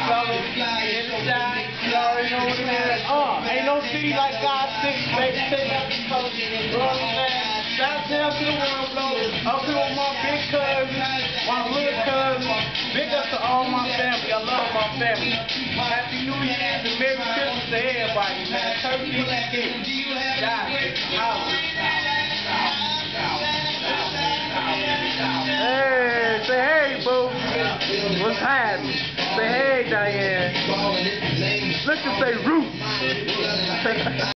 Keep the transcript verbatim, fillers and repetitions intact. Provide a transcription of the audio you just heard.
fellas. In the shot. You already know what it is. Uh, ain't no city like God six, baby. Take out the coast. You know what I'm saying? Shout out to the world, though. Up here with my big cousins, my little cousins. Big up to all my family. I love my family. Happy New Year and Merry Christmas to everybody, man. Turkey and cake. God, holla. Hey, say hey, boo. What's happening? Say hey, Diane. Let's just say Ruth.